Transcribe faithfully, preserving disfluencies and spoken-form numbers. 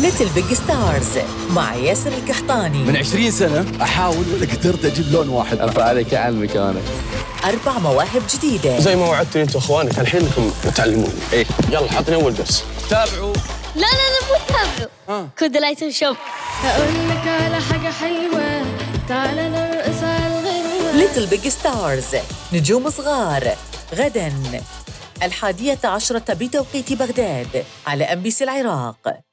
ليتل بيج ستارز مع ياسر القحطاني. من عشرين سنة أحاول ولا قدرت أجيب لون واحد. أرفع عليك علمك أنا. أربع مواهب جديدة زي ما وعدتني أنت وأخوانك الحين إنكم تعلموني. إيه يلا حطني أول درس. تابعوا. لا لا لا مو تابعوا. آه. كود لايت شوب. هقول لك على حاجة حلوة، تعالى نرقص على الغنوة. ليتل بيج ستارز، نجوم صغار، غدا الحادية عشرة بتوقيت بغداد على أم بي سي العراق.